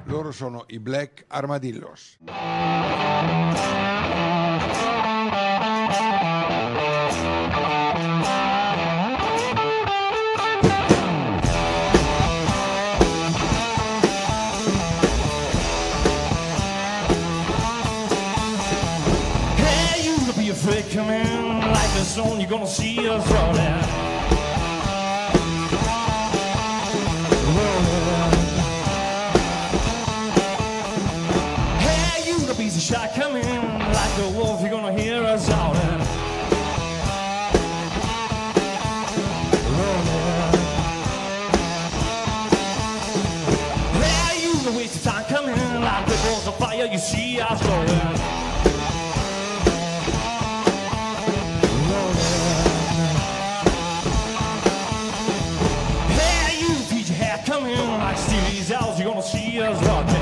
Loro sono i Black Armadillos. Hey, you to be afraid, come in like the zone, you're gonna see us rolling. Shot coming like a wolf, you're gonna hear us howling. Hey, you don't waste your time coming like the balls of fire, you see us rolling. Hey, you feed your hair coming like Stevie's house, you're gonna see us rocking.